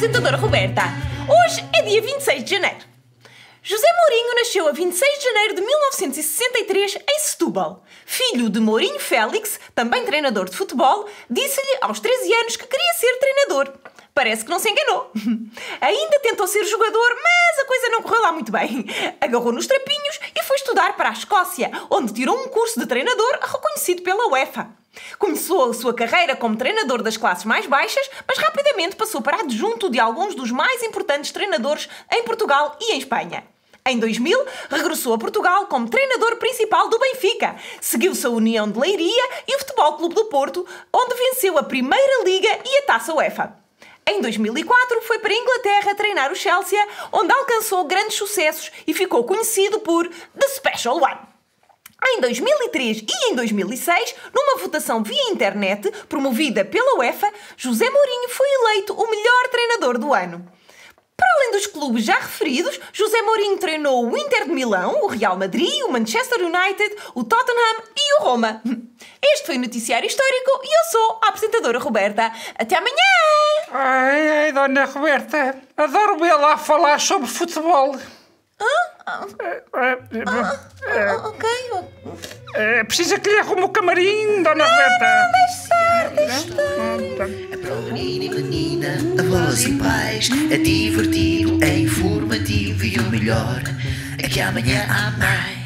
apresentadora Roberta. Hoje é dia 26 de janeiro. José Mourinho nasceu a 26 de janeiro de 1963 em Setúbal. Filho de Mourinho Félix, também treinador de futebol, disse-lhe aos 13 anos que queria ser treinador. Parece que não se enganou. Ainda tentou ser jogador, mas a coisa não correu lá muito bem. Agarrou nos trapinhos e foi estudar para a Escócia, onde tirou um curso de treinador reconhecido pela UEFA. Começou a sua carreira como treinador das classes mais baixas, mas rapidamente passou para adjunto de alguns dos mais importantes treinadores em Portugal e em Espanha. Em 2000, regressou a Portugal como treinador principal do Benfica. Seguiu-se a União de Leiria e o Futebol Clube do Porto, onde venceu a Primeira Liga e a Taça UEFA. Em 2004, foi para a Inglaterra treinar o Chelsea, onde alcançou grandes sucessos e ficou conhecido por The Special One. Em 2003 e em 2006, numa votação via internet, promovida pela UEFA, José Mourinho foi eleito o melhor treinador do ano. Para além dos clubes já referidos, José Mourinho treinou o Inter de Milão, o Real Madrid, o Manchester United, o Tottenham e o Roma. Este foi o Noticiário Histórico e eu sou a apresentadora Roberta. Até amanhã! Ai, dona Roberta, adoro vê-la a falar sobre futebol. Ok. Precisa que lhe arrume o camarim, dona Roberta. Deixa estar. É para o menino e menina, avós e pais. É divertido, é informativo e o melhor é que amanhã há mais.